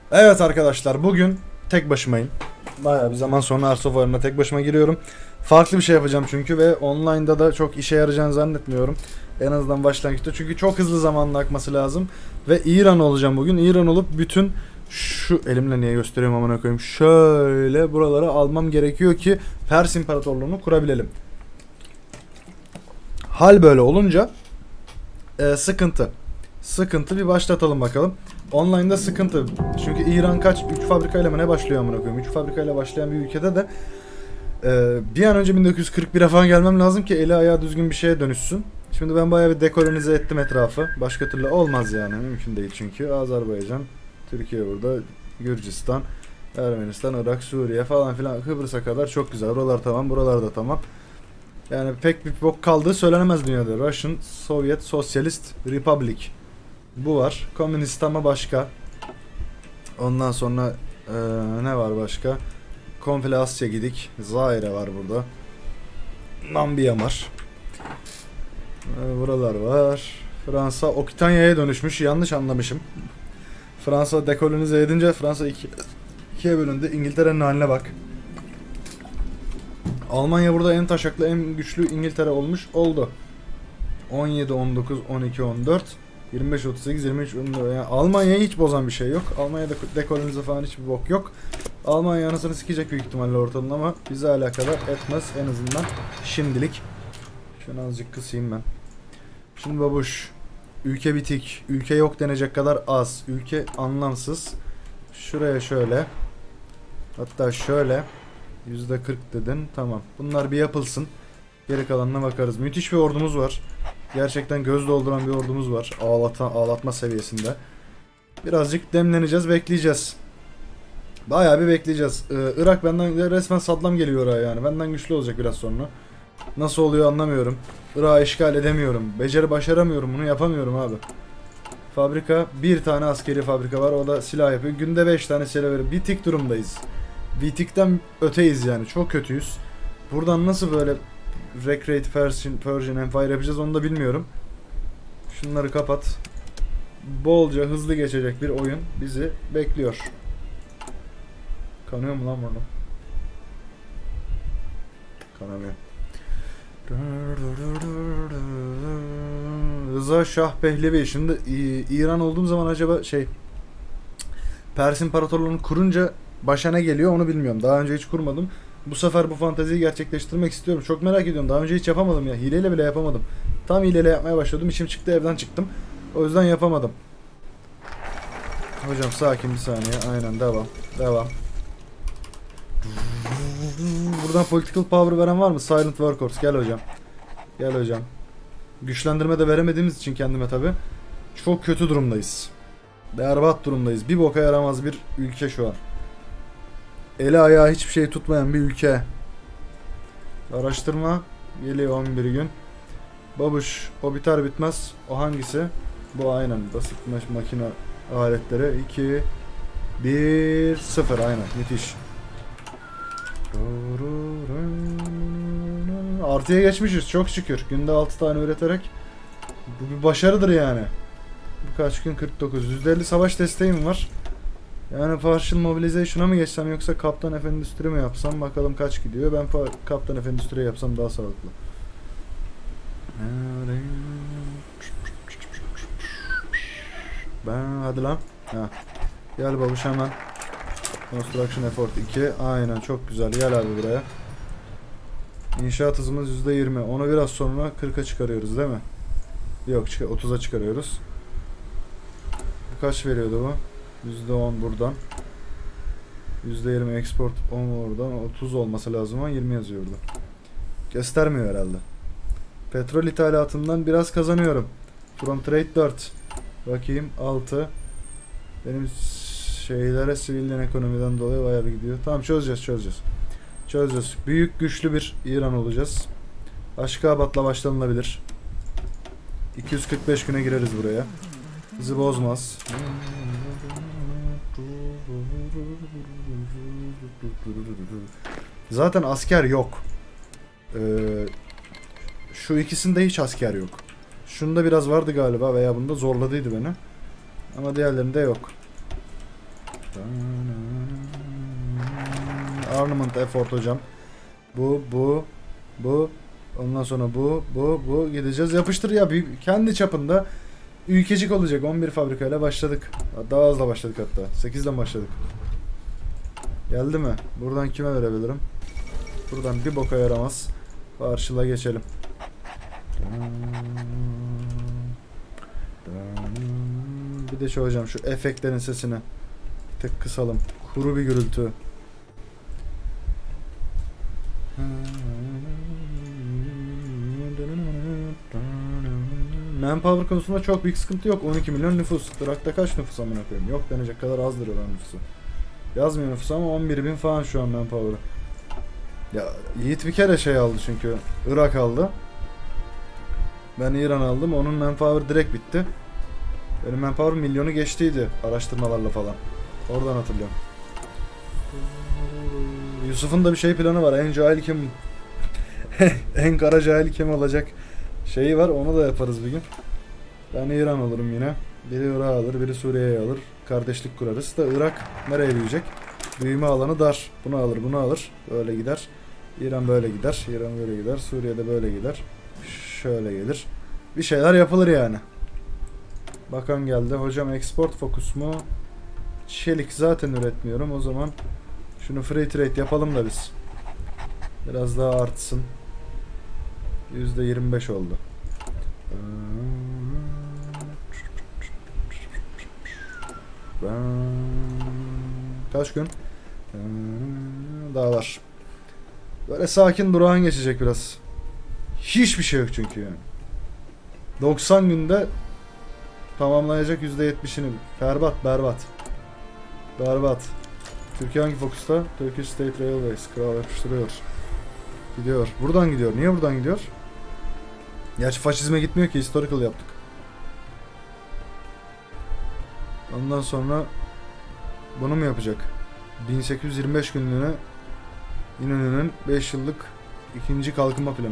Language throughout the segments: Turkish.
Evet arkadaşlar, bugün tek başımayım. Bayağı bir zaman sonra Arsof oyununa tek başıma giriyorum. Farklı bir şey yapacağım çünkü ve online'da da çok işe yarayacağını zannetmiyorum. En azından başlangıçta, çünkü çok hızlı zamanla akması lazım. Ve İran olacağım bugün. İran olup bütün şu elimle niye gösteriyorum amına koyayım. Şöyle buraları almam gerekiyor ki Pers İmparatorluğunu kurabilelim. Hal böyle olunca sıkıntı. Sıkıntı, bir başlatalım bakalım. Online'da sıkıntı. Çünkü İran kaç? 3 fabrikayla mı ne başlıyor amına koyayım? 3 fabrikayla başlayan bir ülkede de bir an önce 1941'e falan gelmem lazım ki eli ayağı düzgün bir şeye dönüşsün. Şimdi ben bayağı bir dekolonize ettim etrafı. Başka türlü olmaz yani. Mümkün değil çünkü. Azerbaycan, Türkiye burada, Gürcistan, Ermenistan, Irak, Suriye falan filan, Kıbrıs'a kadar çok güzel. Buralar tamam, buralar da tamam. Yani pek bir bok kaldığı söylenemez dünyada. Russian Soviet Socialist Republic. Bu var. Komünist ama başka. Ondan sonra ne var başka? Komple Asya gidik. Zaire var burada. Namibya var. Buralar var. Fransa Okitanya'ya dönüşmüş. Yanlış anlamışım. Fransa dekolonize edince Fransa ikiye bölündü. İngiltere'nin haline bak. Almanya burada en taşaklı, en güçlü İngiltere olmuş oldu. 17, 19, 12, 14, 25, 38, 23, 14. Yani Almanya'yı hiç bozan bir şey yok. Almanya'da dekolonize falan hiçbir bok yok. Almanya anasını sikecek büyük ihtimalle ortalığın ama bize alakadar etmez en azından şimdilik. Şunu azıcık kısayım ben. Şimdi babuş. Ülke bitik. Ülke yok denecek kadar az. Ülke anlamsız. Şuraya şöyle. Hatta şöyle. %40 dedin. Tamam. Bunlar bir yapılsın. Geri kalanına bakarız. Müthiş bir ordumuz var. Gerçekten göz dolduran bir ordumuz var. Ağlatma seviyesinde. Birazcık demleneceğiz, bekleyeceğiz. Bayağı bir bekleyeceğiz. Irak benden resmen Saddam geliyor oraya yani. Benden güçlü olacak biraz sonra. Nasıl oluyor anlamıyorum. Irak'ı işgal edemiyorum. Başaramıyorum. Bunu yapamıyorum abi. Fabrika, bir tane askeri fabrika var. O da silah yapıyor. Günde 5 tane silah veriyor. Bitik durumdayız. Bitikten öteyiz yani. Çok kötüyüz. Buradan nasıl böyle Recreate Persian Empire yapacağız onu da bilmiyorum. Şunları kapat. Bolca hızlı geçecek bir oyun bizi bekliyor. Kanıyor mu lan bunu? Kanamıyor. Rıza Şah Pehlevi. Şimdi İran olduğum zaman acaba Pers İmparatorluğu'nu kurunca başa ne geliyor onu bilmiyorum. Daha önce hiç kurmadım. Bu sefer bu fanteziyi gerçekleştirmek istiyorum. Çok merak ediyorum. Daha önce hiç yapamadım ya. Hileyle bile yapamadım. Tam hileyle yapmaya başladım. İşim çıktı, evden çıktım. O yüzden yapamadım. Hocam sakin bir saniye. Aynen devam. Devam. Buradan political power veren var mı? Silent Workhorse gel hocam. Gel hocam. Güçlendirme de veremediğimiz için kendime tabi. Çok kötü durumdayız. Berbat durumdayız. Bir boka yaramaz bir ülke şu an. Eli ayağı hiçbir şey tutmayan bir ülke. Araştırma geliyor 11 gün. Babuş o biter bitmez. O hangisi? Bu aynen basit makine aletleri. 2 1 0 aynen müthiş. Artıya geçmişiz çok şükür. Günde 6 tane üreterek. Bu bir başarıdır yani. Bu kaç gün? 49. %50 savaş desteğim var. Yani partial mobilization'a mı geçsem yoksa Kaptan F Endüstri mi yapsam? Bakalım kaç gidiyor. Ben Kaptan F Endüstri yapsam daha sağlıklı. Hadi lan. Ha. Gel babuş hemen. Construction effort 2. Aynen çok güzel. Gel abi buraya. İnşaat hızımız %20. Onu biraz sonra 40'a çıkarıyoruz değil mi? Yok 30'a çıkarıyoruz. Bu kaç veriyordu bu? %10 buradan. %20 export 10 oradan. 30 olması lazım ama 20 yazıyor burada. Göstermiyor herhalde. Petrol ithalatından biraz kazanıyorum. From trade 4. Bakayım 6. Benim şeylere sivilden ekonomiden dolayı bayağı bir gidiyor. Tamam çözeceğiz. Büyük güçlü bir İran olacağız. Aşkabat'la başlanılabilir. 245 güne gireriz buraya. Bizi bozmaz. Zaten asker yok. Şu ikisinde hiç asker yok. Şunda biraz vardı galiba veya bunda zorladıydı beni. Ama diğerlerinde yok. Armament effort hocam. Bu. Ondan sonra bu. Gideceğiz. Yapıştır ya. Kendi çapında ülkecik olacak. 11 fabrikayla başladık. Daha az da başladık hatta. 8'den başladık. Geldi mi? Buradan kime verebilirim? Buradan bir boka yaramaz. Karşıla geçelim. Bir de şu hocam şu efektlerin sesini tek kısalım. Kuru bir gürültü. Manpower konusunda çok büyük sıkıntı yok. 12 milyon nüfus. Irak'ta kaç nüfus amına koyayım? Yok denecek kadar azdır olan nüfusu. Yazmıyor nüfusu ama 11.000 falan şu an manpower'ı. Ya Yiğit bir kere şey aldı çünkü. Irak aldı. Ben İran aldım. Onun manpower direkt bitti. Benim manpower milyonu geçtiydi araştırmalarla falan. Oradan hatırlıyorum. Yusuf'un da bir şey planı var. En cahil kim? En kara cahil kim olacak? Şeyi var. Onu da yaparız bir gün. Ben İran alırım yine. Biri Irak'ı alır, biri Suriye'yi alır. Kardeşlik kurarız. Da Irak nereye büyüyecek? Büyüme alanı dar. Bunu alır, bunu alır. Böyle gider. İran böyle gider. İran böyle gider. Suriye'de böyle gider. Şöyle gelir. Bir şeyler yapılır yani. Bakan geldi. Hocam export fokus mu? Çelik zaten üretmiyorum. O zaman şunu free trade yapalım da biz. Biraz daha artsın. %25 oldu. Kaç gün? Daha var. Böyle sakin durağan geçecek biraz. Hiçbir şey yok çünkü yani. 90 günde tamamlayacak %70'ini. Berbat. Türkiye hangi fokusta? Turkish State Railways. Kral yapıştırıyor. Gidiyor. Buradan gidiyor. Niye buradan gidiyor? Gerçi faşizme gitmiyor ki. Historical yaptık. Ondan sonra bunu mu yapacak? 1825 günlüğüne İnönü'nün 5 yıllık ikinci kalkınma planı.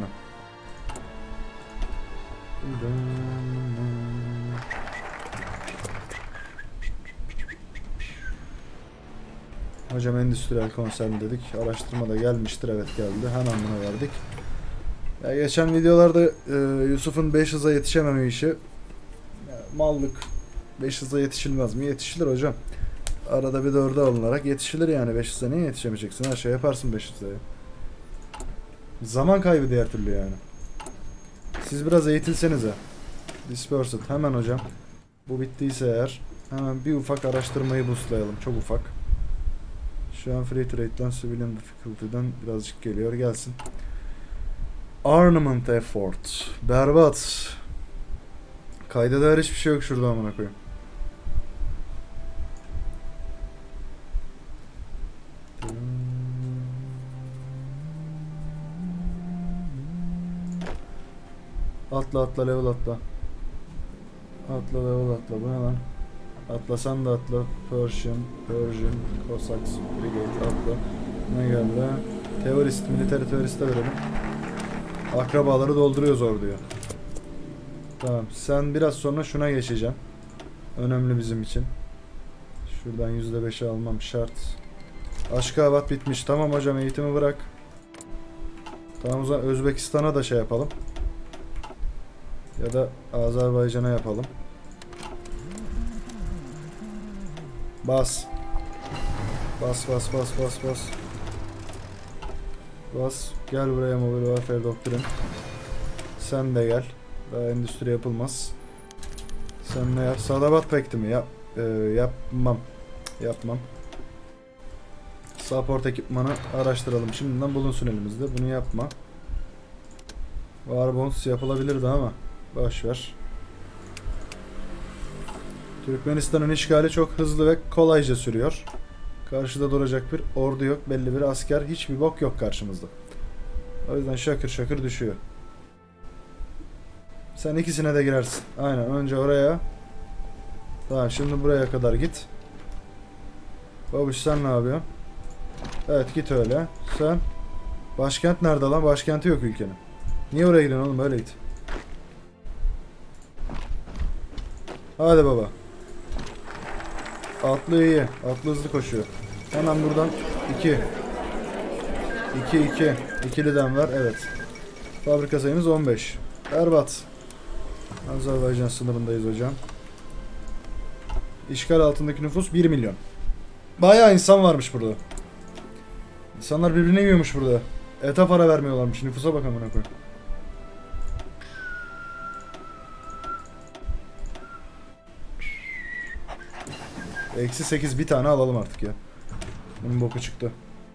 Hocam endüstriyel konsern dedik. Araştırma da gelmiştir. Evet geldi. Hemen buna verdik. Ya geçen videolarda Yusuf'un 5 hıza yetişememe işi. Ya, mallık. 5 hıza yetişilmez mi? Yetişilir hocam. Arada bir 4'e alınarak yetişilir yani. 5 hıza niye yetişemeyeceksin? Her şey yaparsın 5 hızaya. Zaman kaybı diğer türlü yani. Siz biraz eğitilsenize. Dispersed. Hemen hocam. Bu bittiyse eğer hemen bir ufak araştırmayı boostlayalım. Çok ufak. Şu an Free Trade'den Civilian Difficulty'den birazcık geliyor. Gelsin. Armament Effort. Berbat. Kayda değer hiçbir şey yok şurada amına koyayım. Atla level atla. Atla level atla. Bu ne lan? Atla sen de atla. Persian, Cossacks, Brigade atla. Ne geldi? Teorist, military teoriste verelim. Akrabaları dolduruyoruz orduya. Tamam. Sen biraz sonra şuna geçeceğim. Önemli bizim için. Şuradan %5'i almam şart. Aşkabat bitmiş. Tamam hocam eğitimi bırak. Tamam o zaman Özbekistan'a da şey yapalım. Ya da Azerbaycan'a yapalım. Bas. Bas. Bas. Gel buraya Mobile Warfare Doctrine. Sen de gel. Daha endüstri yapılmaz. Sen ne yap? Sadabat Pakt'i mi? Yapmam. Support ekipmanı araştıralım. Şimdiden bulunsun elimizde. Bunu yapma. Warbonds yapılabilirdi ama boşver. Türkmenistan'ın işgali çok hızlı ve kolayca sürüyor. Karşıda duracak bir ordu yok. Belli bir asker. Hiçbir bok yok karşımızda. O yüzden şakır düşüyor. Sen ikisine de girersin. Aynen. Önce oraya. Tamam. Şimdi buraya kadar git. Babuş sen ne yapıyorsun? Evet git öyle. Sen. Başkent nerede lan? Başkenti yok ülkenin. Niye oraya gidiyorsun oğlum? Böyle git. Hadi baba. Atlı iyi. Atlı hızlı koşuyor. Hemen buradan 2. 2. İkiliden var. Evet. Fabrika sayımız 15. Berbat. Azerbaycan sınırındayız hocam. İşgal altındaki nüfus 1 milyon. Bayağı insan varmış burada. İnsanlar birbirine yiyormuş burada. Ete para vermiyorlarmış. Nüfusa bak amına koy. -8 bir tane alalım artık ya. Bunun boku çıktı.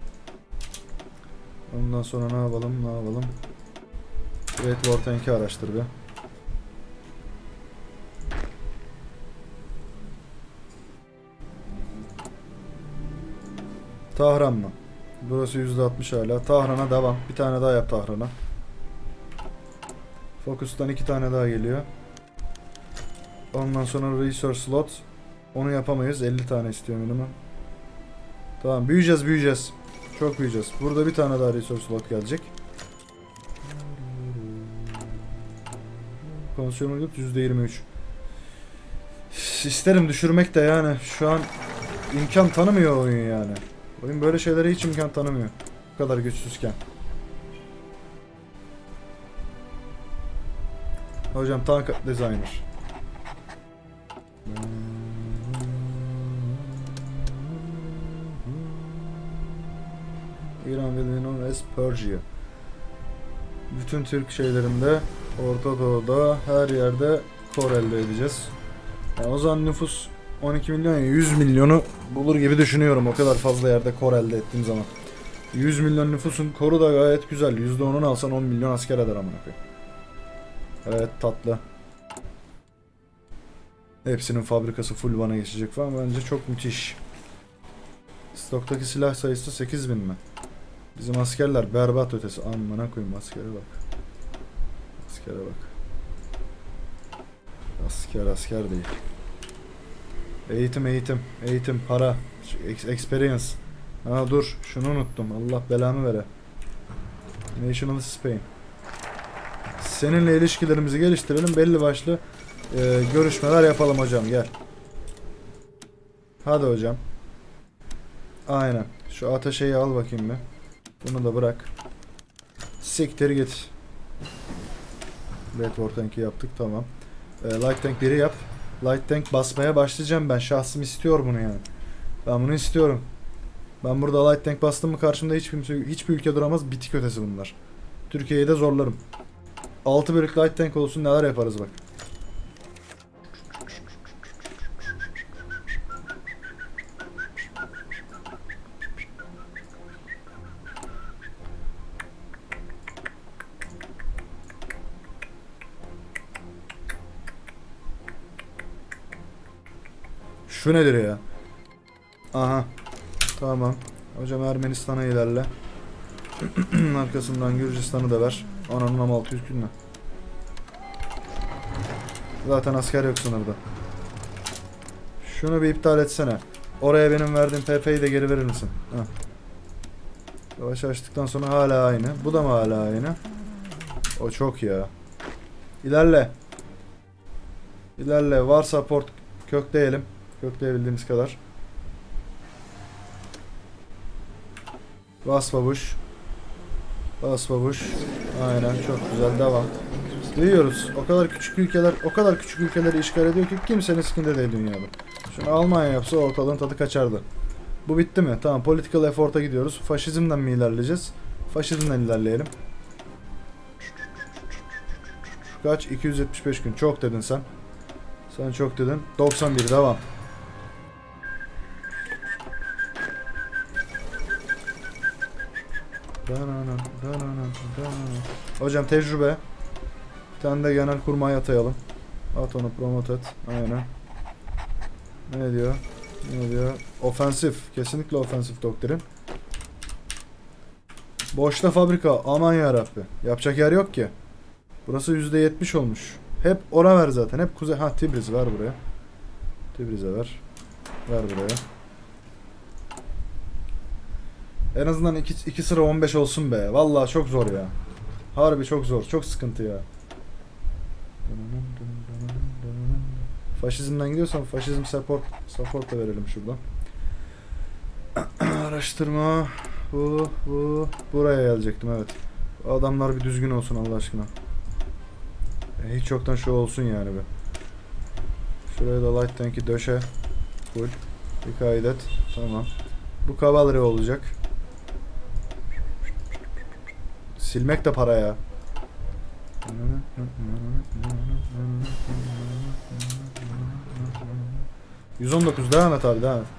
Ondan sonra ne yapalım? Ne yapalım? Great War Tank'i araştır be. Tahran mı? Burası %60 hala. Tahran'a devam. Bir tane daha yap Tahran'a. Focus'tan 2 tane daha geliyor. Ondan sonra Resource Slot. Onu yapamayız. 50 tane istiyor minimum. Tamam. Büyüyeceğiz. Çok büyüyeceğiz. Burada bir tane daha Resource Slot gelecek. Consumer Good %23. İsterim düşürmek de yani. Şu an imkan tanımıyor oyun yani. Oyun böyle şeylere hiç imkan tanımıyor. Bu kadar güçsüzken. Hocam tank designer. İran ve known as Persia. Bütün Türk şeylerinde, Orta Doğu'da, her yerde kor elde edeceğiz. Yani o zaman nüfus 12 milyon, 100 milyonu bulur gibi düşünüyorum o kadar fazla yerde kor elde ettiğim zaman. 100 milyon nüfusun koru da gayet güzel. %10'unu alsan 10 milyon asker eder amına koyayım. Evet, tatlı. Hepsinin fabrikası full bana geçecek falan, bence çok müthiş. Stoktaki silah sayısı 8000 mi? Bizim askerler berbat ötesi. Amına koyayım, askere bak. Askere bak. Asker değil. Eğitim, para, experience. Ha dur, şunu unuttum. Allah belamı vere. National Spain. Seninle ilişkilerimizi geliştirelim. Belli başlı görüşmeler yapalım hocam, gel. Hadi hocam. Aynen. Şu ateşeyi al bakayım bir. Bunu da bırak. Siktir git. Red War Tank'i yaptık, tamam. Light Tank 1'i yap. Light Tank basmaya başlayacağım ben. Şahsım istiyor bunu yani. Ben bunu istiyorum. Ben burada Light Tank bastım mı karşımda hiçbir ülke duramaz. Bitik ötesi bunlar. Türkiye'yi de zorlarım. 6 bölük Light Tank olsun, neler yaparız bak. Şu nedir ya? Aha. Tamam. Hocam Ermenistan'a ilerle. Arkasından Gürcistan'ı da ver. Ananın ama 600 günle. Zaten asker yok sınırda. Şunu bir iptal etsene. Oraya benim verdiğim PP'yi de geri verir misin? Heh. Savaş açtıktan sonra hala aynı. Bu da mı hala aynı? O çok ya. İlerle. İlerle. Varsa port kökleyelim. Kökleyebildiğimiz kadar. Bas babuş. Bas babuş. Aynen, çok güzel, devam. Duyuyoruz. O kadar küçük ülkeleri işgal ediyor ki kimsenin sikinde değil dünyada. Şunu Almanya yapsa ortalığın tadı kaçardı. Bu bitti mi? Tamam, political effort'a gidiyoruz. Faşizmden mi ilerleyeceğiz? Faşizmden ilerleyelim. Kaç? 275 gün. Çok dedin sen. Sen çok dedin. 91, devam. Hocam tecrübe. Bir tane de genelkurmay atayalım. At onu, promote et. Aynen. Ne diyor? Ne diyor? Ofensif. Kesinlikle ofensif doktrin. Boşta fabrika. Aman yarabbi. Yapacak yer yok ki. Burası %70 olmuş. Hep ona ver zaten. Hep kuzey. Ha, Tibriz ver buraya. Tibriz'e ver. Ver buraya. En azından iki sıra 15 olsun be. Vallahi çok zor ya. Harbi çok zor. Çok sıkıntı ya. Faşizmden gidiyorsan faşizm support da verelim şuradan. Araştırma. Buraya gelecektim, evet. Adamlar bir düzgün olsun Allah aşkına. Hiç yoktan şu olsun yani be. Şuraya da light tank'i döşe. Full. Bir kaydet. Tamam. Bu cavalry olacak. Silmek de para ya. 119 devam et abi, devam et.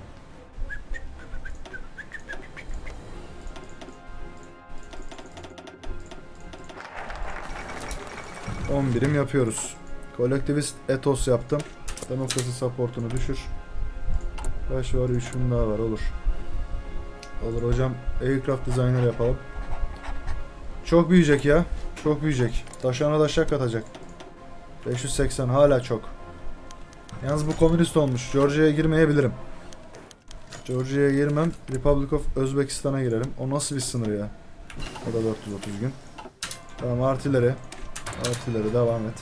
10 birim yapıyoruz. Kolektivist etos yaptım. Demokrasi supportunu düşür. Kaç var? 3 bin daha var, olur. Olur hocam. Aircraft designer yapalım. Çok büyüyecek ya. Çok büyüyecek. Taşağına taşak katacak. 580 hala çok. Yalnız bu komünist olmuş. Georgia'ya girmeyebilirim. Georgia'ya girmem. Republic of Özbekistan'a girelim. O nasıl bir sınır ya? O da 430 gün. Tamam, artileri. Artileri devam et.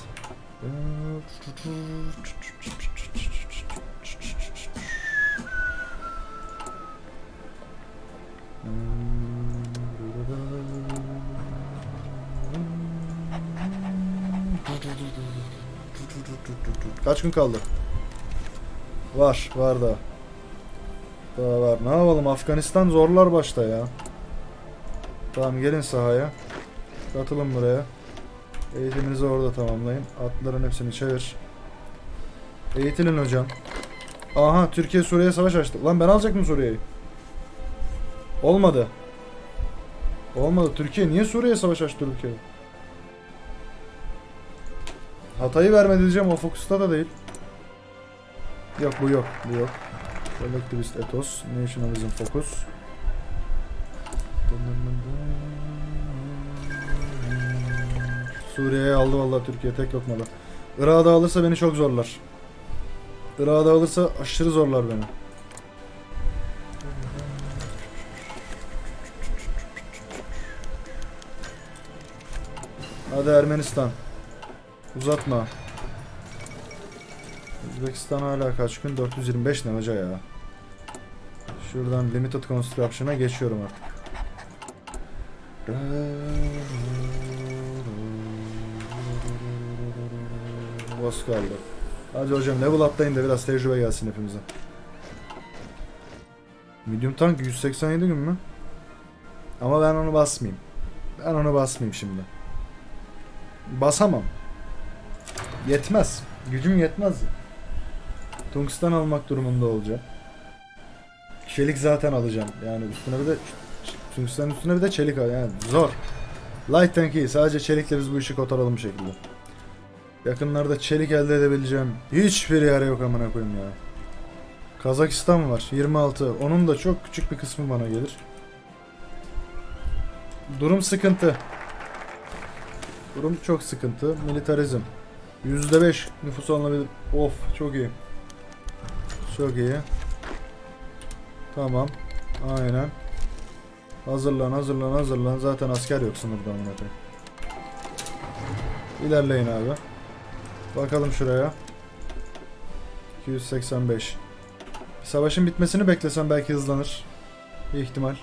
Kaç gün kaldı? Var daha. Daha var. Ne yapalım? Afganistan zorlar başta ya. Tamam, gelin sahaya. Katılın buraya. Eğitiminizi orada tamamlayın. Atların hepsini çevir. Eğitilin hocam. Aha, Türkiye Suriye'ye savaş açtı. Lan ben alacaktım Suriye'yi. Olmadı. Olmadı. Türkiye niye Suriye'ye savaş açtı Türkiye? Hatay'ı vermedi diyeceğim, o fokusta da değil. Yok, bu yok. Bu yok. Collectivist ethos. Nationalism focus. Suriye'ye aldı vallahi Türkiye tek lokmada. Irak'ı da alırsa beni çok zorlar. Irak'ı da alırsa aşırı zorlar beni. Hadi Ermenistan. Uzatma. Özbekistan hala kaç gün? 425 ne hoca ya. Şuradan Limited Construction'a geçiyorum artık. Boss kaldı. Hadi hocam level atlayın da biraz tecrübe gelsin hepimize. Medium tank 187 gün mü? Ama ben onu basmayayım. Ben onu basmayayım şimdi. Basamam. Yetmez. Gücüm yetmez. Tungsten almak durumunda olacağım. Çelik zaten alacağım. Yani üstüne bir de tungsten üstüne bir de çelik al. Yani zor. Light tank iyi. Sadece çelikle biz bu işi kotaralım bir şekilde. Yakınlarda çelik elde edebileceğim hiçbir yer yok amına koyayım ya. Kazakistan var 26. Onun da çok küçük bir kısmı bana gelir. Durum sıkıntı. Durum çok sıkıntı. Militarizm. %5 nüfus alınabilir. Of, çok iyi. Çok iyi. Tamam. Aynen. Hazırlan. Zaten asker yok sınırda amına koyayım. İlerleyin abi. Bakalım şuraya. 285. Savaşın bitmesini beklesem belki hızlanır. Bir ihtimal.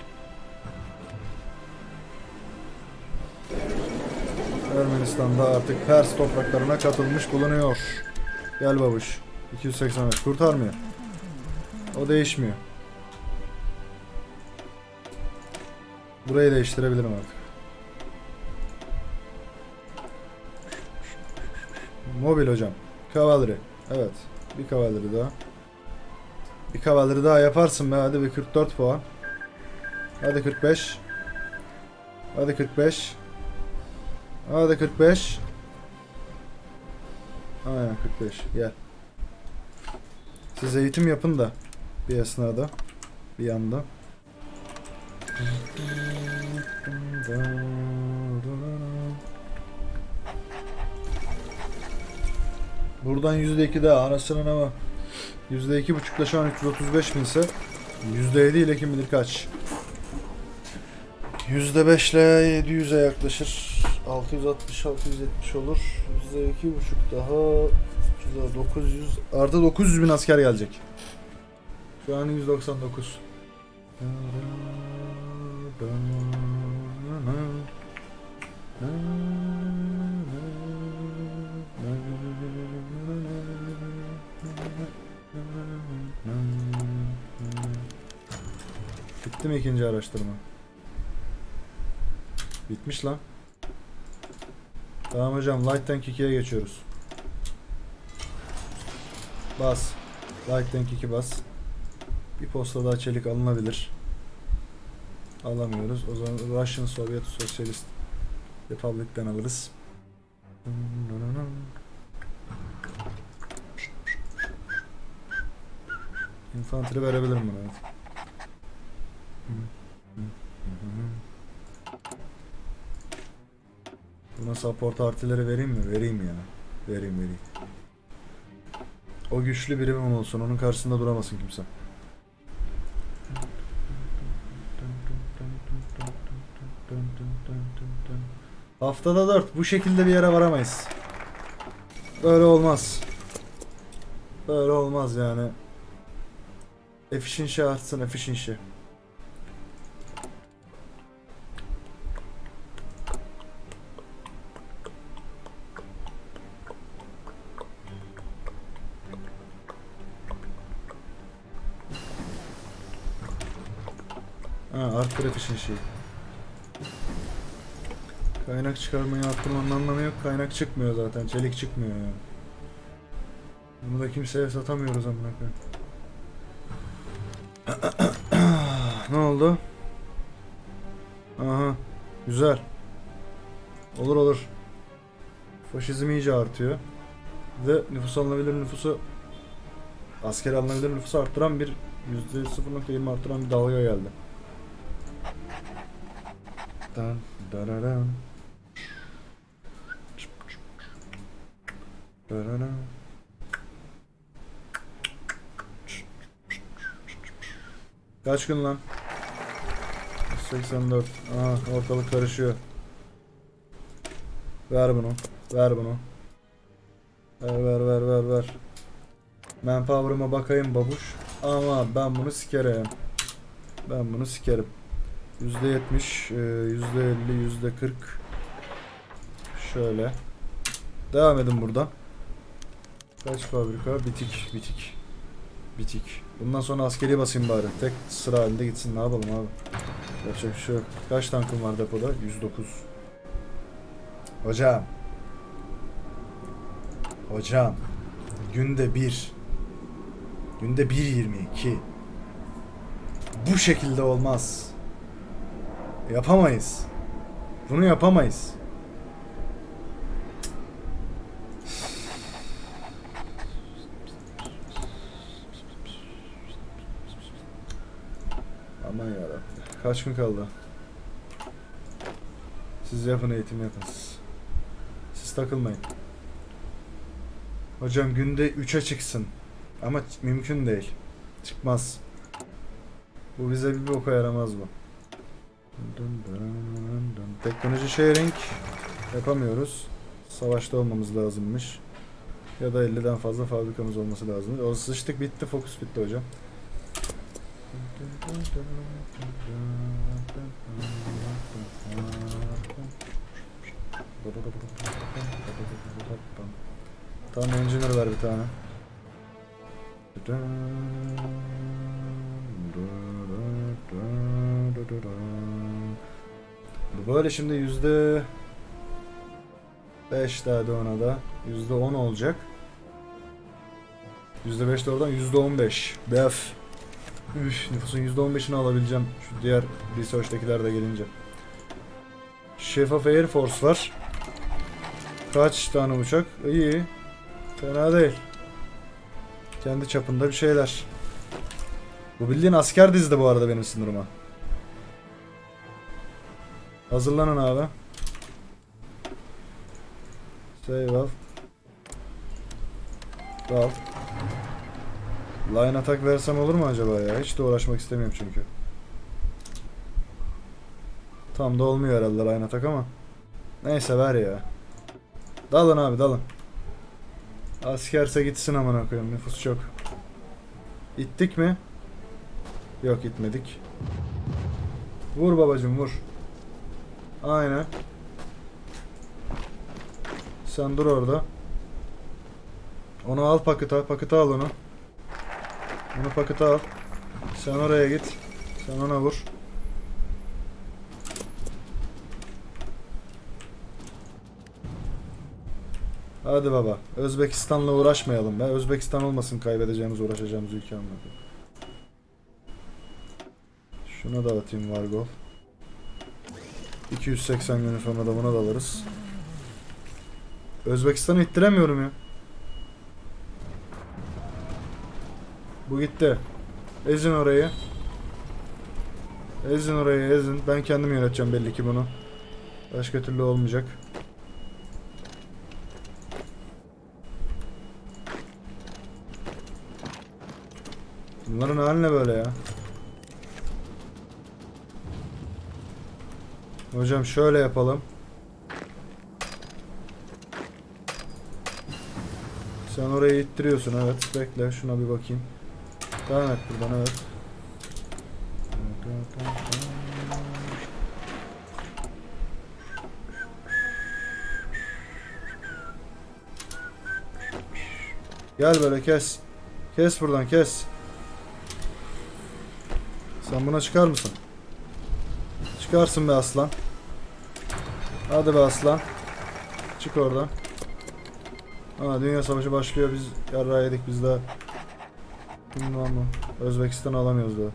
Ermenistan'da artık Pers topraklarına katılmış bulunuyor. Gel babuş. 285 kurtarmıyor. O değişmiyor. Burayı değiştirebilirim artık. Mobil hocam. Kavalry. Evet. Bir kavalry daha. Bir kavalry daha yaparsın be. Hadi bir 44 puan. Hadi 45. Hadi 45. Hadi 45. Aynen 45. Gel. Siz eğitim yapın da bir esnada. Bir yanda. Buradan %2 daha anasının ama %2,5'la şu an 335 binse %7 ile kim bilir kaç. %5 ile 700'e yaklaşır. 660-670 olur. %2,5 daha 900 artı 900 bin asker gelecek. Şu an 199. Bitti mi ikinci araştırma? Bitmiş lan. Tamam hocam, Light Tank 2'ye geçiyoruz. Bas. Light Tank 2 bas. Bir posta daha çelik alınabilir. Alamıyoruz. O zaman Russian Sovyet Socialist Republic'ten alırız. Infantry verebilirim buna. Evet. Buna support artileri vereyim mi? Vereyim ya. Vereyim. O güçlü birimim olsun. Onun karşısında duramasın kimse. Haftada 4. Bu şekilde bir yere varamayız. Böyle olmaz. Böyle olmaz yani. Efficiency artsın, efficiency. Arttır efficiency. Kaynak çıkarmayı arttırmanın anlamı yok. Kaynak çıkmıyor zaten. Çelik çıkmıyor yani. Bunu da kimseye satamıyoruz amına koyayım. Ne oldu? Aha. Güzel. Olur. Faşizm iyice artıyor. Ve askeri alınabilir nüfusu arttıran bir %0.20 arttıran bir dalga geldi. Kaç gün lan? 84. Aha, ortalık karışıyor. Ver bunu. Ver. Manpower'ıma bakayım babuş. Ama ben bunu sikerim. %70, %50, %40. Şöyle. Devam edin buradan. Kaç fabrika? Bitik. Bundan sonra askeri basayım bari. Tek sıra halinde gitsin. Ne yapalım abi? Yapacak bir şey yok. Kaç tankım var depoda? 109. Hocam. Günde 1.22. Bu şekilde olmaz. Yapamayız. Bunu yapamayız. Aman yarabbim. Kaç gün kaldı? Siz yapın, eğitim yapın siz. Siz takılmayın. Hocam günde 3'e çıksın. Ama mümkün değil. Çıkmaz. Bu bize bir boka yaramaz bu. Teknoloji sharing yapamıyoruz. Savaşta olmamız lazımmış. Ya da 50'den fazla fabrikamız olması lazım. O sıçtık, bitti. Fokus bitti hocam. Tamam, engineer ver bir tane. Bu böyle şimdi %5 daha da ona da %10 olacak. %5 de oradan %15. Bef. Üf, nüfusun %15'ini alabileceğim şu diğer research'tekiler de gelince. Chief of Air Force var. Kaç tane uçak? İyi. Fena değil. Kendi çapında bir şeyler. Bu bildiğin asker dizdi bu arada benim sınırıma. Hazırlanın abi. Save al. Al. Line attack versem olur mu acaba ya? Hiç de uğraşmak istemiyorum çünkü. Tam da olmuyor herhalde line attack ama. Neyse ver ya. Dalın abi, dalın. Askerse gitsin amına koyayım. Nüfus çok. İttik mi? Yok, itmedik. Vur babacım, vur. Aynen. Sen dur orada. Onu al pakıta. Pakıta al onu. Onu pakıta al. Sen oraya git. Sen ona vur. Hadi baba. Özbekistan'la uğraşmayalım be. Özbekistan olmasın kaybedeceğimiz, uğraşacağımız ülke anladım. Şuna da atayım Vargol. 280 gün sonra da buna da alırız. Özbekistan'ı ittiremiyorum ya. Bu gitti. Ezin orayı. Ezin orayı, ezin. Ben kendim yöneteceğim belli ki bunu. Başka türlü olmayacak. Bunların hali ne böyle ya? Hocam şöyle yapalım. Sen orayı ittiriyorsun, evet. Bekle, şuna bir bakayım. Devam et buradan, evet. Gel böyle, kes. Kes buradan, kes. Sen buna çıkar mısın? Çıkarsın be aslan. Hadi be aslan. Çık oradan. Ha, Dünya Savaşı başlıyor, biz yarrağı yedik, biz daha. Bilmem mi? Özbekistan'ı alamıyoruz daha.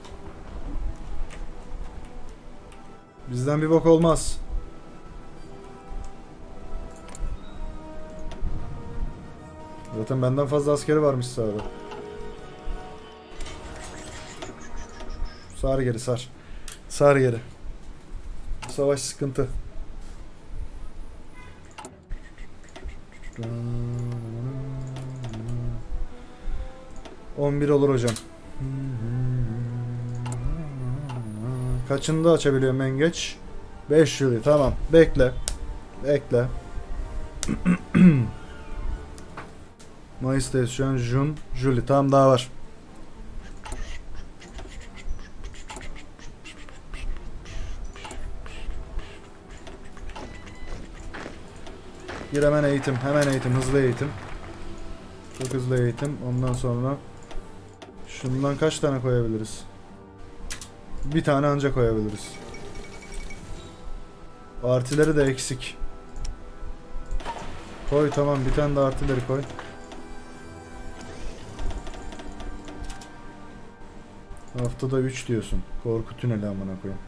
Bizden bir bok olmaz. Zaten benden fazla askeri varmış sahada. Sar geri, sar. Sar geri. Savaş sıkıntı. ...11 olur hocam. Kaçını da açabiliyorum en geç? 5 Juli, tamam. Bekle. Bekle. Mayıs'tayız şu an. Jun, Juli. Tamam, daha var. Gir hemen eğitim. Hemen eğitim. Hızlı eğitim. Çok hızlı eğitim. Ondan sonra şundan kaç tane koyabiliriz? Bir tane ancak koyabiliriz. Artileri de eksik. Koy, tamam, bir tane de artileri koy. Haftada 3 diyorsun. Korku tüneli amına koyayım.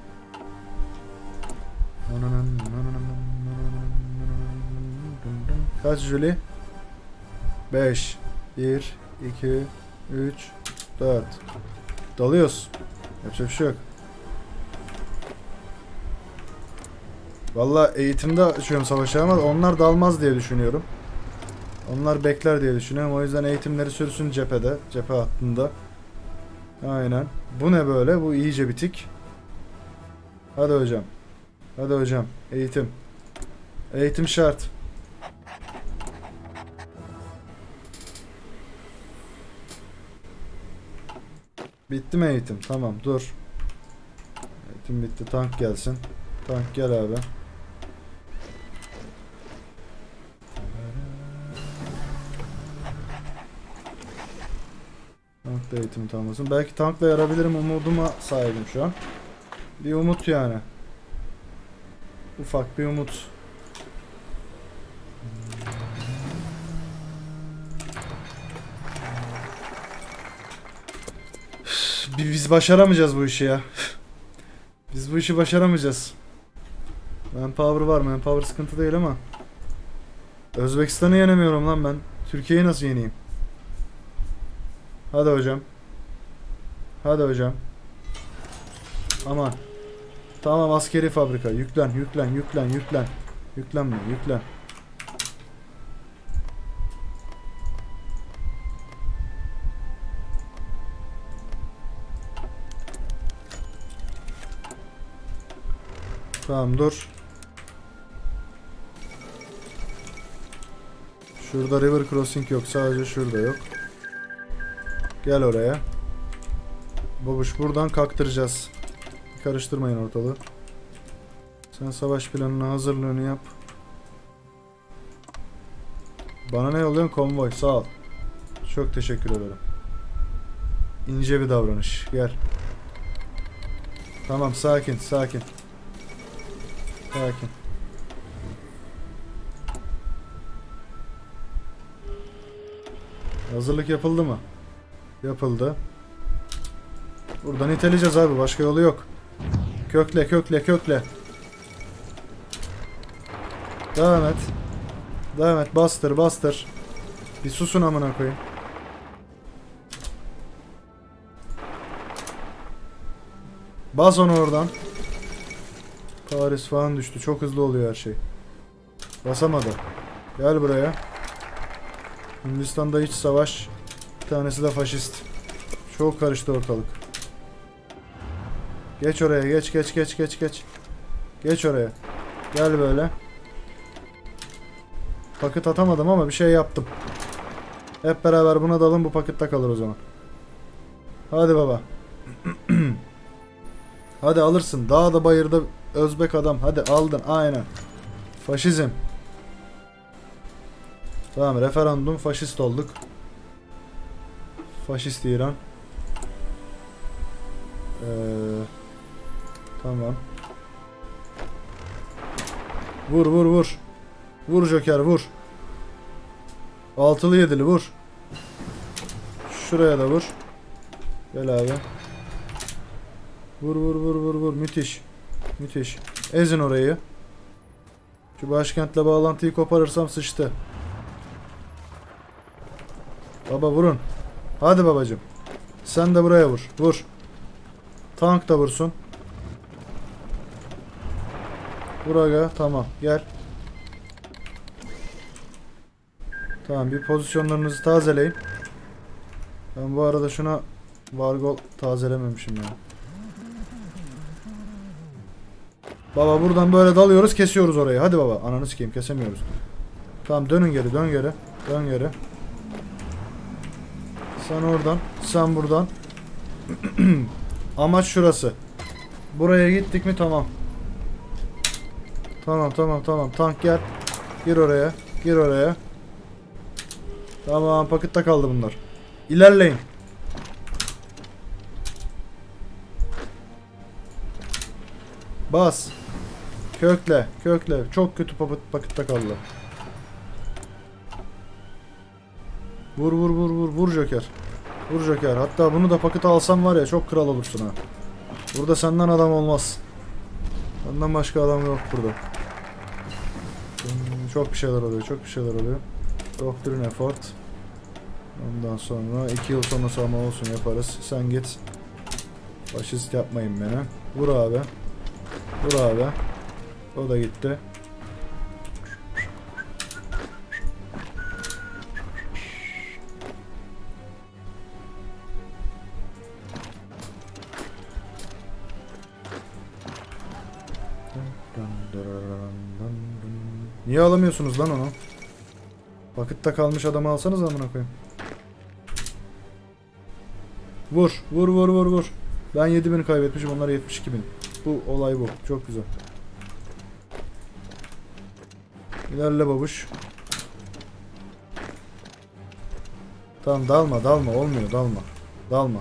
Kaç Juli? 5 1 2 3 4. Dalıyoruz. Yapacak bir şey yok. Vallahi eğitimde açıyorum savaşı ama onlar dalmaz diye düşünüyorum. Onlar bekler diye düşünüyorum. O yüzden eğitimleri sürsün cephede. Cephe hattında. Aynen. Bu ne böyle? Bu iyice bitik. Hadi hocam. Hadi hocam. Eğitim. Eğitim şart. Bitti mi eğitim? Tamam, dur. Eğitim bitti. Tank gelsin. Tank gel abi. Tank da eğitim tamamlasın. Belki tankla yarabilirim umuduma sahibim şu an. Bir umut yani. Ufak bir umut. Biz başaramayacağız bu işi ya. Biz bu işi başaramayacağız. Manpower var. Manpower sıkıntı değil ama Özbekistan'ı yenemiyorum lan ben. Türkiye'yi nasıl yeneyim? Hadi hocam. Hadi hocam. Aman. Tamam, askeri fabrika. Yüklen, yüklen, yüklen, yüklen. Yüklenme, yüklen. Tamam, dur. Şurada river crossing yok. Sadece şurada yok. Gel oraya. Babuş buradan kaktıracağız. Karıştırmayın ortalığı. Sen savaş planını hazırlığını yap. Bana ne yolluyorsun? Konvoy. Sağ ol. Çok teşekkür ederim. İnce bir davranış. Gel. Tamam sakin sakin. Sakin. Hazırlık yapıldı mı? Yapıldı. Buradan iteleyeceğiz abi. Başka yolu yok. Kökle kökle kökle. Devam et. Devam et. Bastır bastır. Bir susun amına koyayım. Bas onu oradan. Paris falan düştü. Çok hızlı oluyor her şey. Basamadı. Gel buraya. Hindistan'da iç savaş. Bir tanesi de faşist. Çok karıştı ortalık. Geç oraya. Geç geç geç geç geç. Geç oraya. Gel böyle. Paket atamadım ama bir şey yaptım. Hep beraber buna dalın, bu pakette kalır o zaman. Hadi baba. Hadi alırsın. Dağda bayırda Özbek adam. Hadi aldın. Aynen. Faşizm. Tamam, referandum, faşist olduk. Faşist İran. Tamam. Vur vur vur. Vur Joker vur. Altılı yedili vur. Şuraya da vur. Gel abi. Vur vur vur vur vur. Müthiş. Müthiş. Ezin orayı. Şu başkentle bağlantıyı koparırsam sıçtı. Baba vurun. Hadi babacım. Sen de buraya vur. Vur. Tank da vursun. Vur aga. Tamam. Gel. Tamam, bir pozisyonlarınızı tazeleyin. Ben bu arada şuna Vargol tazelememişim ya. Baba buradan böyle dalıyoruz, kesiyoruz orayı. Hadi baba. Ananı sikeyim, kesemiyoruz. Tamam, dönün geri, dön geri. Dön geri. Sen oradan, sen buradan. Amaç şurası. Buraya gittik mi tamam. Tamam tamam tamam. Tank gel. Gir oraya. Gir oraya. Tamam, pakette kaldı bunlar. İlerleyin. Bas. Kökle. Kökle. Çok kötü pakette kaldı. Vur vur vur vur. Vur Joker. Vur Joker. Hatta bunu da pakete alsam var ya, çok kral olursun ha. Burada senden adam olmaz. Senden başka adam yok burada. Çok bir şeyler oluyor. Çok bir şeyler oluyor. Doktrin effort. Ondan sonra 2 yıl sonra sağma olsun yaparız. Sen git. Faşist yapmayın beni. Vur abi. Vur abi. O da gitti. Niye alamıyorsunuz lan onu? Vakitte kalmış adamı alsanız amına koyayım. Vur, vur, vur, vur, vur. Ben 7.000 kaybetmişim, onlar 72.000. Bu olay bu. Çok güzel. İlerle babuş. Tamam, dalma, dalma. Olmuyor, dalma. Dalma.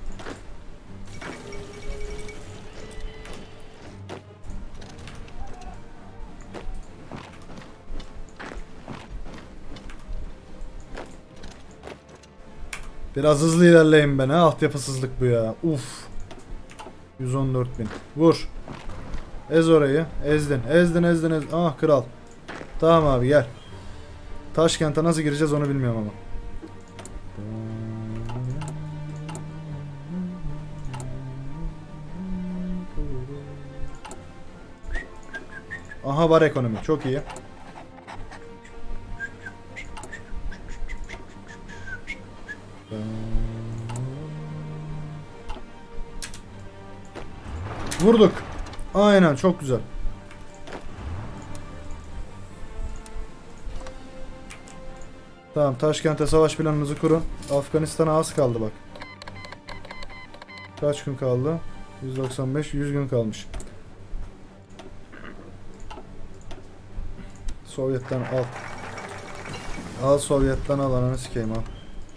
Biraz hızlı ilerleyin be, ne altyapısızlık bu ya. Uf. 114.000. Vur. Ez orayı. Ezdin. Ezdin ezdin ezdin. Ah kral. Tamam abi gel. Taşkent'e nasıl gireceğiz onu bilmiyorum ama. Aha, var ekonomi. Çok iyi. Vurduk. Aynen, çok güzel. Tamam, Taşkent'e savaş planınızı kurun. Afganistan'a az kaldı bak. Kaç gün kaldı? 195, 100 gün kalmış. Sovyet'ten al. Al Sovyet'ten al, ananı sikeyim al.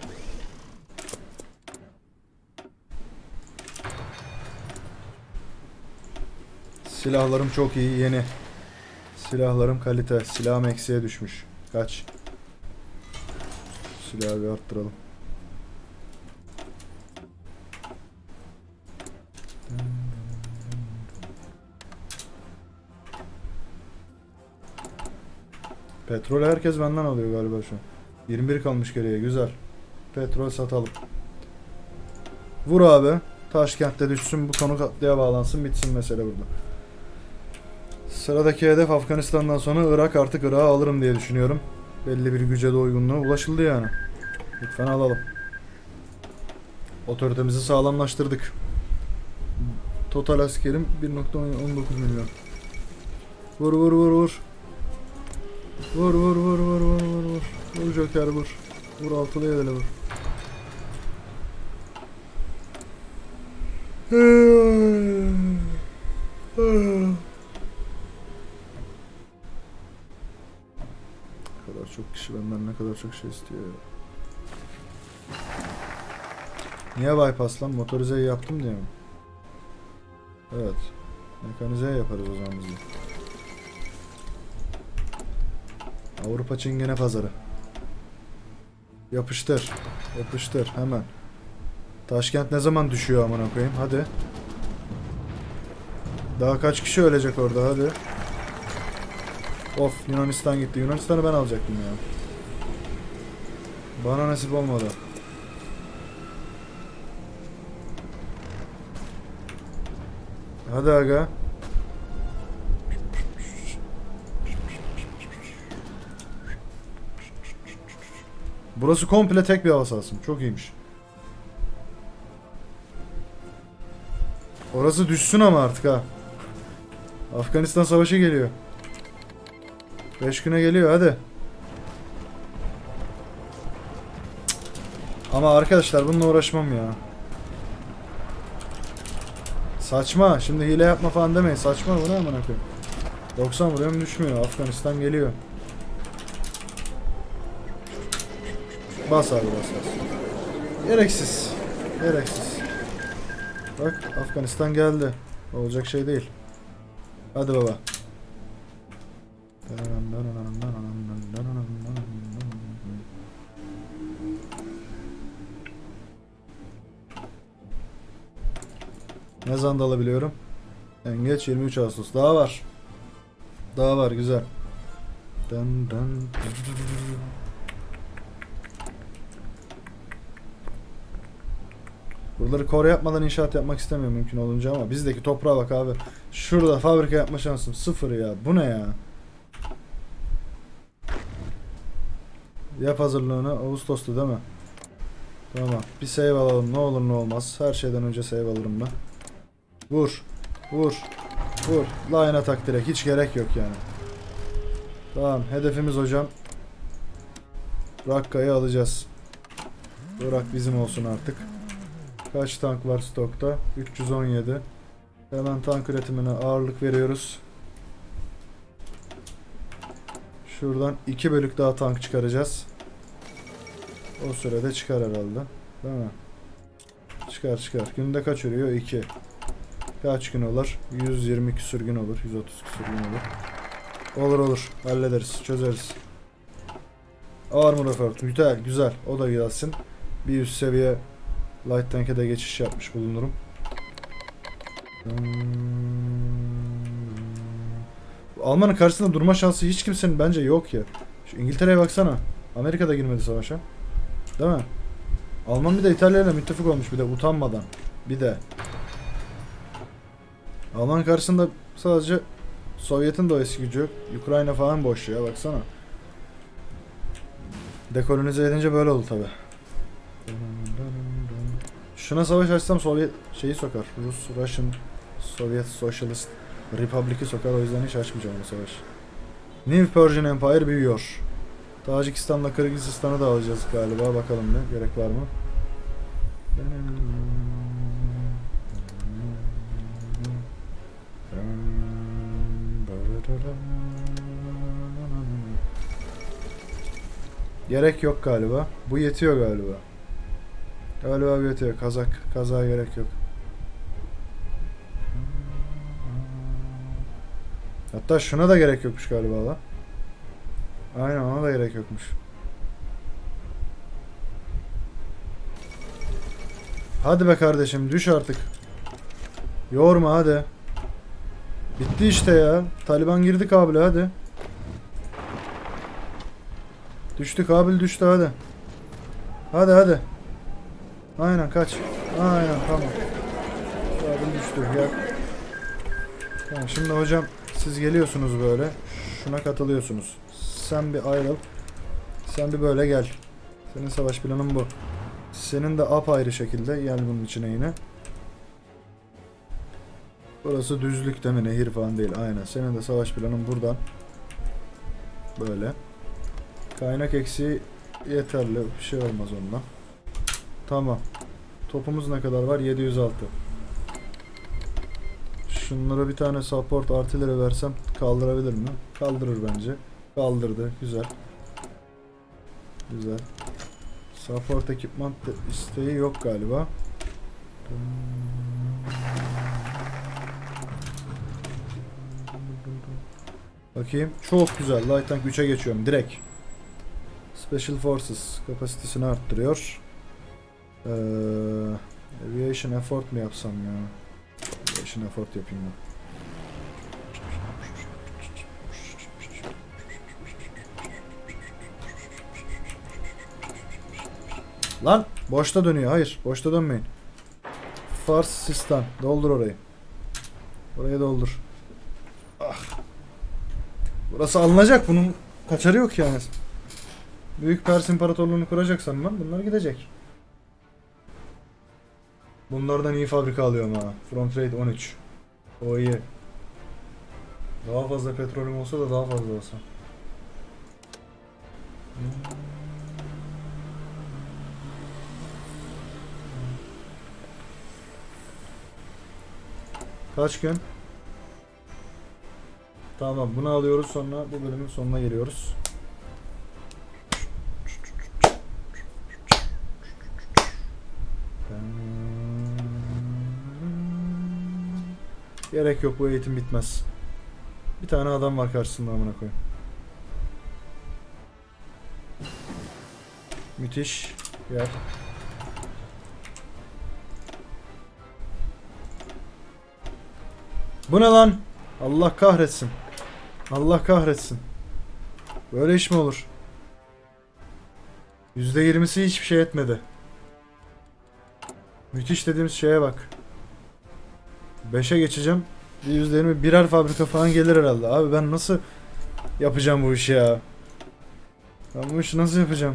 Silahlarım çok iyi, yeni. Silahlarım kalite. Silahım eksiğe düşmüş. Kaç? Silahı bir arttıralım. Petrol herkes benden alıyor galiba şu an. 21 kalmış geriye, güzel. Petrol satalım. Vur abi. Taşkent'te düşsün, bu konu katliaya bağlansın, bitsin mesele burada. Sıradaki hedef Afganistan'dan sonra Irak, artık Irak'ı alırım diye düşünüyorum. Belli bir güce de uygunluğa ulaşıldı yani. Lütfen alalım. Otoritemizi sağlamlaştırdık. Total askerim 1.19 milyon. Vur vur vur vur. Vur vur vur vur vur vur vur. Vur Joker vur. Vur altılı yedele vur. Ne kadar çok kişi benden ne kadar çok şey istiyor ya. Niye bypass lan? Motorizeyi yaptım diye mi? Evet. Mekanizeyi yaparız o zaman biz de. Avrupa Çingene pazarı. Yapıştır. Yapıştır hemen. Taşkent ne zaman düşüyor amına koyayım? Hadi. Daha kaç kişi ölecek orada, hadi. Of, Yunanistan gitti. Yunanistan'ı ben alacaktım ya. Bana nasip olmadı. Hadi aga. Burası komple tek bir hava sahası. Çok iyiymiş. Orası düşsün ama artık ha. Afganistan savaşı geliyor. 5 güne geliyor, hadi. Ama arkadaşlar bununla uğraşmam ya. Saçma. Şimdi hile yapma falan demeyin. Saçma, bu ne amına koyayım. 90 vuruyorum düşmüyor. Afganistan geliyor. Bas abi, bas bas. Gereksiz. Gereksiz. Bak Afganistan geldi. Olacak şey değil. Hadi baba. Ne zaman da alabiliyorum? En geç 23 Ağustos. Daha var. Daha var, güzel. Buraları kore yapmadan inşaat yapmak istemiyorum mümkün olunca, ama bizdeki toprağa bak abi. Şurada fabrika yapma şansım sıfır ya. Bu ne ya? Yap hazırlığını. Ağustos'ta değil mi? Tamam. Bir save alalım. Ne olur ne olmaz. Her şeyden önce save alırım ben. Vur. Vur. Vur. Line atak direkt. Hiç gerek yok yani. Tamam. Hedefimiz hocam. Rakka'yı alacağız. Irak bizim olsun artık. Kaç tank var stokta? 317. Hemen tank üretimine ağırlık veriyoruz. Şuradan 2 bölük daha tank çıkaracağız. O sürede çıkar herhalde. Değil mi? Çıkar çıkar. Günde kaç ürüyor? 2. Kaç gün olur? 120 küsür gün olur. 130 küsür gün olur. Olur olur. Hallederiz. Çözeriz. Armor effort. Güzel. Güzel. O da gelsin. Bir üst seviye light tank'e de geçiş yapmış bulunurum. Alman'ın karşısında durma şansı hiç kimsenin bence yok ya. Şu İngiltere'ye baksana. Amerika'da girmedi savaşa. Değil mi? Alman bir de İtalya'yla müttefik olmuş bir de utanmadan. Bir de. Alman karşısında sadece Sovyet'in de o eski gücü yok. Ukrayna falan boş ya, baksana. Dekolonize edince böyle oldu tabi. Şuna savaş açsam Sovyet şeyi sokar. Russian Soviet Socialist Republic'i sokar, o yüzden hiç açmayacağım bu savaş. New Persian Empire büyüyor. Tacikistan'la Kırgızistan'ı da alacağız galiba. Bakalım ne gerek var mı? Gerek yok galiba. Bu yetiyor galiba. Galiba bu yetiyor. Kazağa gerek yok. Hatta şuna da gerek yokmuş galiba lan. Aynen, ona da gerek yokmuş. Hadi be kardeşim, düş artık. Yorma hadi. Bitti işte ya. Taliban girdi Kabil'e, hadi. Düştü, Kabil düştü, hadi. Hadi. Aynen, kaç. Aynen, tamam. Kabil düştü, gel. Tamam, şimdi hocam siz geliyorsunuz böyle. Şuna katılıyorsunuz. Sen bir ayrıl. Sen bir böyle gel. Senin savaş planın bu. Senin de apayrı şekilde gel bunun içine yine. Burası düzlük değil mi? Nehir falan değil. Aynen. Senin de savaş planın buradan. Böyle. Kaynak eksiği yeterli. Bir şey olmaz onunla. Tamam. Topumuz ne kadar var? 706. Şunlara bir tane support artilleri versem kaldırabilir mi? Kaldırır bence. Kaldırdı. Güzel. Güzel. Support ekipman isteği yok galiba. Bakayım. Çok güzel. Light Tank 3'e geçiyorum. Direkt. Special Forces kapasitesini arttırıyor. Aviation Effort mu yapsam ya? Aviation Effort yapayım ben. Lan! Boşta dönüyor. Hayır. Boşta dönmeyin. Fars Sistan. Doldur orayı. Oraya doldur. Ah. Burası alınacak. Bunun kaçarı yok yani. Büyük Pers İmparatorluğunu kuracaksan ben bunlar gidecek. Bunlardan iyi fabrika alıyorum ha. Front Rate 13. O iyi. Daha fazla petrolüm olsa da daha fazla olsa. Kaç gün? Tamam, bunu alıyoruz, sonra bu bölümün sonuna geliyoruz. Gerek yok, bu eğitim bitmez. Bir tane adam var karşısında, amına koyayım. Müthiş. Gel. Bu ne lan? Allah kahretsin. Allah kahretsin. Böyle iş mi olur? %20'si hiçbir şey etmedi. Müthiş dediğimiz şeye bak. 5'e geçeceğim. %20 birer fabrika falan gelir herhalde. Abi ben nasıl yapacağım bu işi ya? Ben bu işi nasıl yapacağım?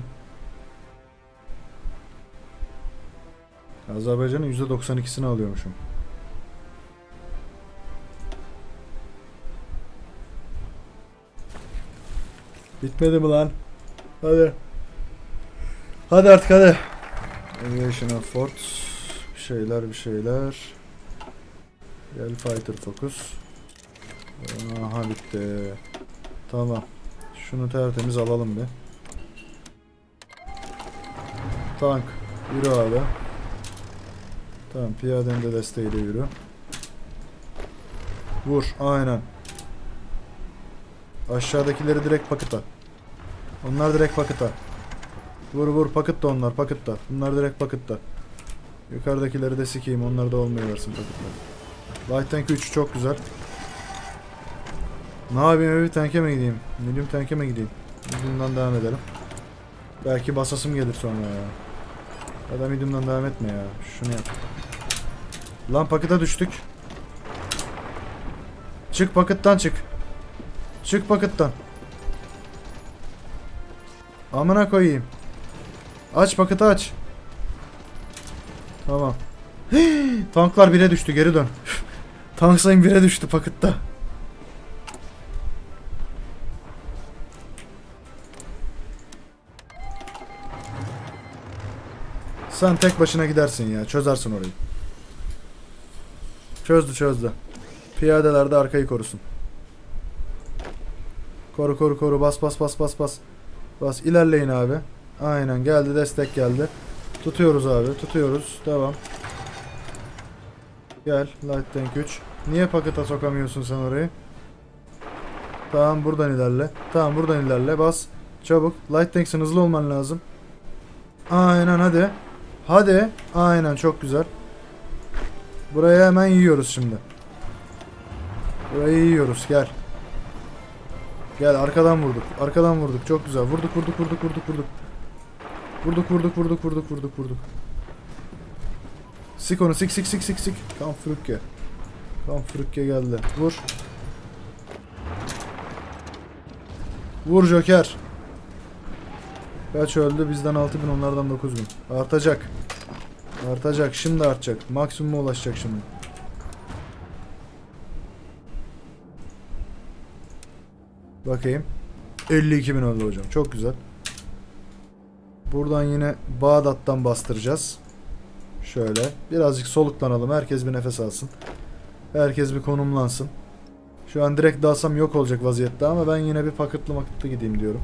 Azerbaycan'ın %92'sini alıyormuşum. Bitmedi mi lan? Hadi. Hadi artık, hadi. Aviation Effort. Bir şeyler. Gel Fighter Focus. Aha, bitti. Tamam. Şunu tertemiz alalım bir. Tank. Yürü abi. Tamam, piyaden de desteğiyle yürü. Vur. Aynen. Aşağıdakileri direkt pakıta. Onlar direkt pakıta. Vur pakıtta onlar, pakıtta. Bunlar direkt pakıtta. Yukarıdakileri de sikeyim, onlar da olmayıversin pakıtta. Light Tank 3 çok güzel. Ne yapayım, bir tanke mi gideyim? Medium tanke mi gideyim? Medium'dan devam edelim. Belki basasım gelir sonra ya. Ya da medium'dan devam etme ya. Şunu yap. Lan pakıta düştük. Çık pakıttan, çık. Çık pakıttan. Amına koyayım. Aç paketi, aç. Tamam. Tanklar 1'e düştü, geri dön. Tank sayım 1'e düştü pakıtta. Sen tek başına gidersin ya. Çözersin orayı. Çözdü. Piyadeler de arkayı korusun. Koru. Bas. Bas. İlerleyin abi. Aynen, geldi, destek geldi. Tutuyoruz abi. Tutuyoruz. Devam. Gel. Light Tank 3. Niye paketa sokamıyorsun sen orayı? Tamam, buradan ilerle. Bas. Çabuk. Light Tank'sin, hızlı olman lazım. Aynen, hadi. Aynen, çok güzel. Burayı hemen yiyoruz şimdi. Burayı yiyoruz, gel. Gel, arkadan vurduk. Çok güzel. Vurduk. Vurduk. Sik onu, sik. Kampfrükke geldi. Vur Joker. Kaç öldü? Bizden 6000, onlardan 9000. Artacak. Şimdi artacak. Maksimuma ulaşacak şimdi. Bakayım. 52.000 öldü hocam. Çok güzel. Buradan yine Bağdat'tan bastıracağız. Şöyle. Birazcık soluklanalım. Herkes bir nefes alsın. Herkes bir konumlansın. Şu an direkt dalsam yok olacak vaziyette ama ben yine bir paketli gideyim diyorum.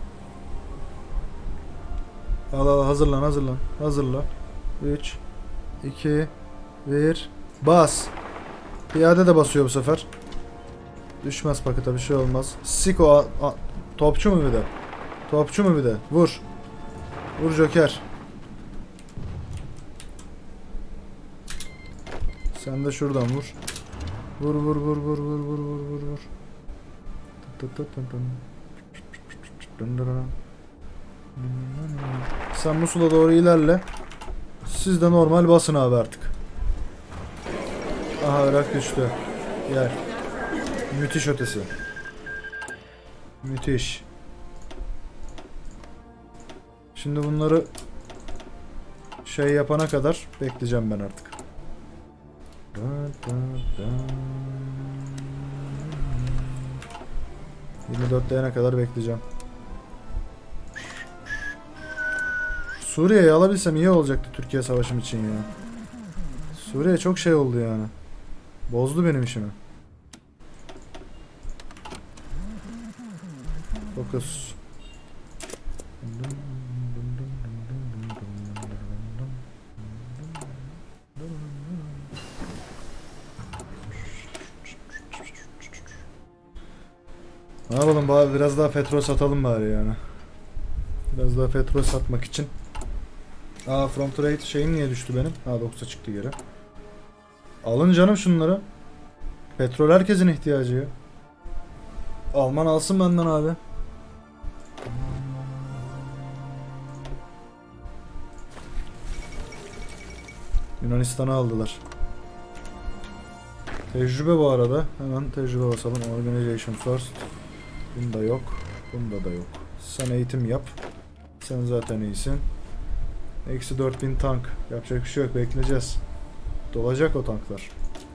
Al, hazırlan. 3 2 1 bas. Piyade de basıyor bu sefer. Düşmez pakete, bir şey olmaz. Siko topçu mu bir de? Vur Joker. Sen de şuradan vur. Vur. Sen Musul'a doğru ilerle. Siz de normal basın abi artık. Aha, Irak düştü. Gel. Müthiş ötesi. Müthiş. Şimdi bunları şey yapana kadar bekleyeceğim ben artık. 24'leyene kadar bekleyeceğim. Suriye'yi alabilsem iyi olacaktı Türkiye savaşım için ya. Suriye çok şey oldu yani. Bozdu benim işimi. Fokus. Ne yapalım bari, biraz daha petrol satalım bari yani. Biraz daha petrol satmak için. From trade şeyim niye düştü benim? 90'a çıktı geri. Alın canım şunları. Petrol herkesin ihtiyacı ya. Alman alsın benden abi. Yunanistan'ı aldılar. Tecrübe bu arada. Hemen tecrübe basalım. Organization first. Bunda yok. Bunda da yok. Sen eğitim yap. Sen zaten iyisin. Eksi 4000 tank. Yapacak bir şey yok. Bekleyeceğiz. Dolacak o tanklar.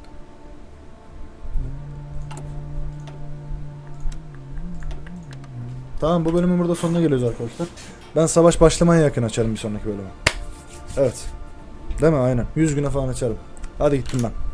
Tamam, bu bölümün burada sonuna geliyoruz arkadaşlar. Ben savaş başlamaya yakın açarım bir sonraki bölümü. Evet. Değil mi? Aynen. 100 güne falan açarım. Hadi gittim ben.